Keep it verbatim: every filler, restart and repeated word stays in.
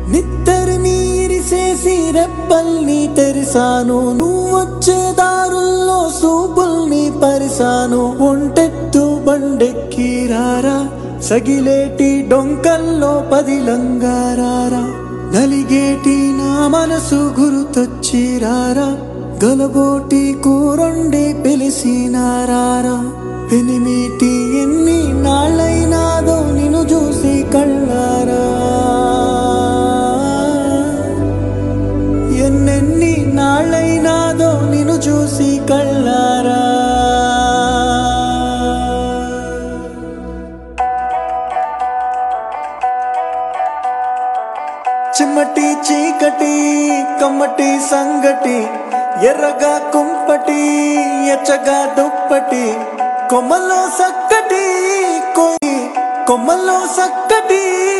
నిత్తరిని ఇరిసేసి రెప్పల్ని తెరిసాను, నువ్వొచ్చే దారుల్లో సూపుల్ని పరిసాను. ఒంటెత్తు బండెక్కి రారా, సగిలేటి డొంకల్లో పదిలంగారారా. నలిగేటి నా మనసు గురుతొచ్చి రారా, గలబోటి కూరొండి పిలిసినారారా. పెనిమిటి ఎన్ని నాళ్ళైనాదో నిన్ను చూసి కళ్ళారా, ఎన్నెన్ని నాళ్ళైనాదో నిన్ను చూసి కళ్ళారా. చిమ్మటి చీకటి కమ్మటి సంగటి, ఎర్రగా కుంపటి ఎచ్చగా దుప్పటి, కొమ్మలో సక్కటి కోయి కొమ్మలో సక్కటి